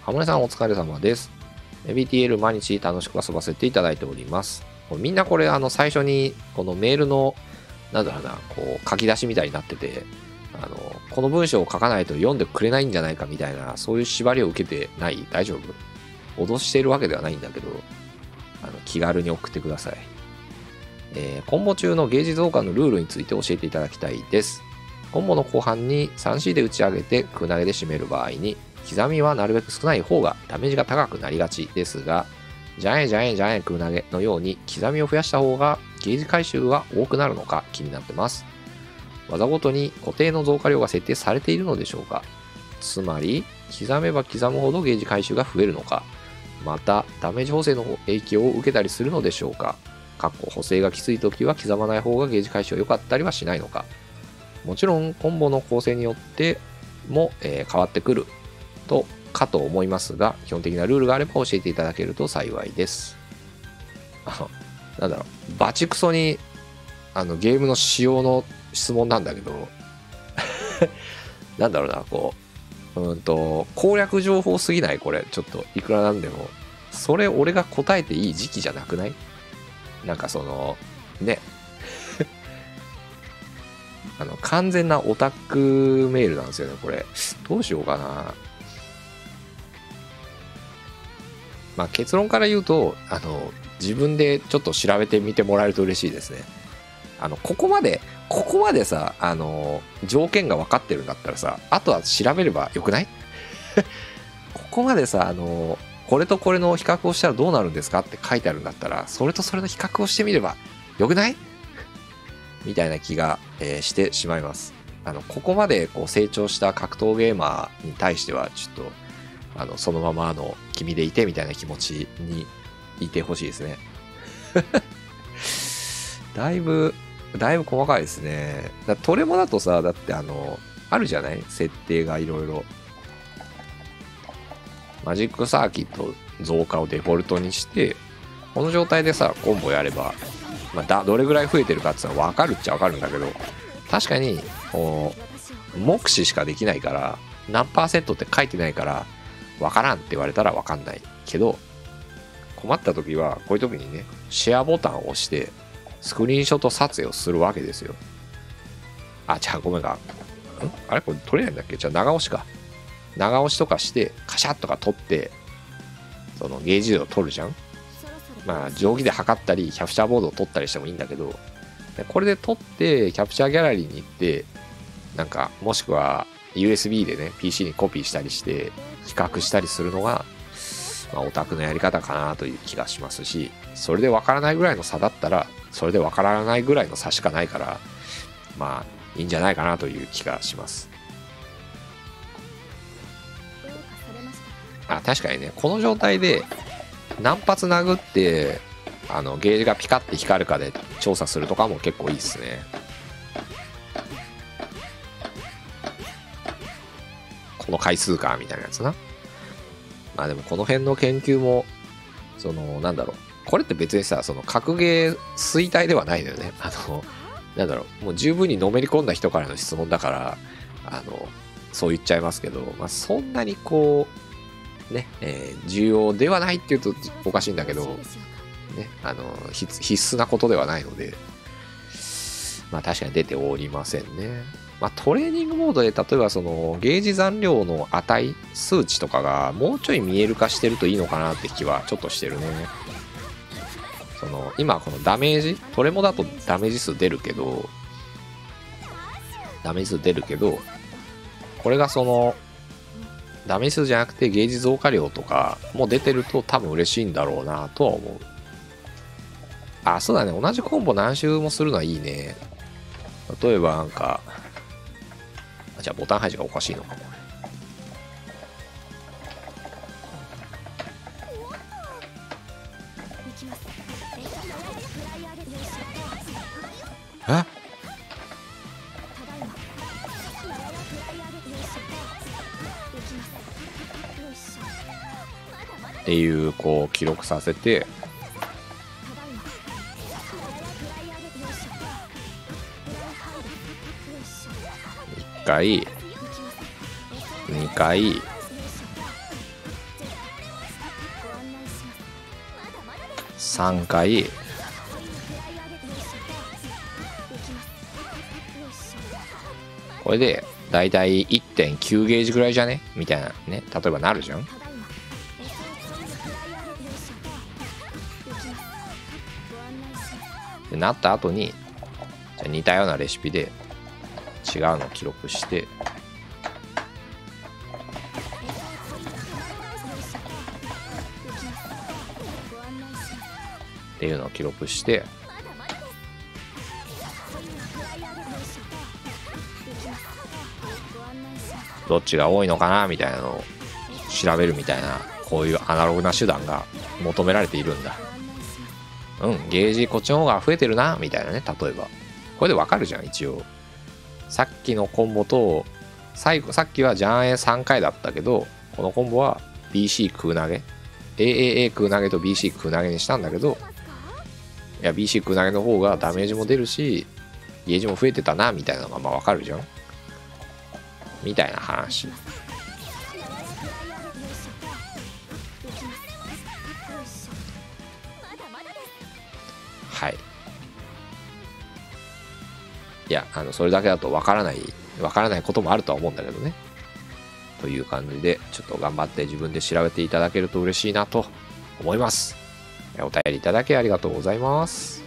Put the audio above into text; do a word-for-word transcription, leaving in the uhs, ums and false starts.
ハモネさんお疲れ様です。ビーティーエル 毎日楽しく遊ばせていただいております。みんなこれあの最初にこのメールのなんだろうな、こう書き出しみたいになってて、あのこの文章を書かないと読んでくれないんじゃないかみたいな、そういう縛りを受けてない？大丈夫？脅しているわけではないんだけど、あの気軽に送ってください。えー、コンボ中のゲージ増加のルールについて教えていただきたいです。コンボの後半に スリーシー で打ち上げて空投げで締める場合に、刻みはなるべく少ない方がダメージが高くなりがちですが、ジャエジャエジャエ空投げのように刻みを増やした方がゲージ回収が多くなるのか気になってます。技ごとに固定の増加量が設定されているのでしょうか？つまり刻めば刻むほどゲージ回収が増えるのか、またダメージ補正の影響を受けたりするのでしょうか？かっこ補正がきつい時は刻まない方がゲージ回収が良かったりはしないのか？もちろんコンボの構成によっても、えー、変わってくるとかと思いますが、基本的なルールがあれば教えていただけると幸いです。あのなんだろう、バチクソにあのゲームの仕様の質問なんだけどなんだろうな、こううんと攻略情報すぎない？これちょっといくらなんでもそれ俺が答えていい時期じゃなくない？なんかそのねあの完全なオタクメールなんですよねこれ。どうしようかな。まあ結論から言うと、あの自分でちょっと調べてみてもらえると嬉しいですね。あのここまでここまでさ、あの条件が分かってるんだったらさ、あとは調べればよくない？ここまでさ、あのこれとこれの比較をしたらどうなるんですかって書いてあるんだったら、それとそれの比較をしてみればよくないみたいな気が、えー、してしまいます。あのここまでこう成長した格闘ゲーマーに対してはちょっとあのそのままの君でいてみたいな気持ちにいてほしいですね。だいぶだいぶ細かいですね。だトレモだとさ、だってあのあるじゃない、設定がいろいろ。マジックサーキット増加をデフォルトにして、この状態でさコンボやれば、まあ、だどれぐらい増えてるかっていうのは分かるっちゃ分かるんだけど、確かにこう目視しかできないから、何パーセントって書いてないから分からんって言われたら分かんないけど、困った時はこういう時にね、シェアボタンを押してスクリーンショット撮影をするわけですよ。あ、じゃあごめんか。んあれこれ撮れないんだっけ？じゃあ長押しか。長押しとかしてカシャッとか撮って、そのゲージ量を取るじゃん。まあ定規で測ったりキャプチャーボードを撮ったりしてもいいんだけど、これで撮ってキャプチャーギャラリーに行って、なんかもしくは ユーエスビー でね ピーシー にコピーしたりして比較したりするのが、まあ、オタクのやり方かなという気がしますし、それでわからないぐらいの差だったらそれでわからないぐらいの差しかないから、まあいいんじゃないかなという気がします。あ、確かにね、この状態で何発殴ってあのゲージがピカって光るかで調査するとかも結構いいですね。この回数かみたいなやつな。まあでもこの辺の研究もそのなんだろう、これって別にさ、その格ゲー衰退ではないのよね。あのなんだろう、もう十分にのめり込んだ人からの質問だから、あのそう言っちゃいますけど、まあそんなにこうね、えー、重要ではないっていうとおかしいんだけど、ね、あの必須なことではないので、まあ確かに出ておりませんね。まあトレーニングモードで例えばそのゲージ残量の値数値とかがもうちょい見える化してるといいのかなって気はちょっとしてるね。その今このダメージ、トレモだとダメージ数出るけどダメージ数出るけどこれがそのダメージ数じゃなくてゲージ増加量とかも出てると多分嬉しいんだろうなとは思う。あ、そうだね、同じコンボ何周もするのはいいね。例えばなんか、じゃあボタン配置がおかしいのかも。えっていうこう記録させて、いっかいにかいさんかいこれでだいたい いってんきゅう ゲージぐらいじゃねみたいなね、例えばなるじゃん。でなった後に、じゃあ似たようなレシピで違うのを記録してっていうのを記録してどっちが多いのかなみたいなのを調べるみたいな、こういうアナログな手段が求められているんだ。うんゲージこっちの方が増えてるなみたいなね。例えばこれでわかるじゃん。一応さっきのコンボと最後、さっきはジャンエーさんかいだったけど、このコンボは ビーシー 空投げ エーエーエー 空投げと ビーシー 空投げにしたんだけど、いや ビーシー 空投げの方がダメージも出るしゲージも増えてたなみたいなのがまあわかるじゃんみたいな話。はい。いや、あの、それだけだとわからない、わからないこともあるとは思うんだけどね。という感じで、ちょっと頑張って自分で調べていただけると嬉しいなと思います。お便りいただきありがとうございます。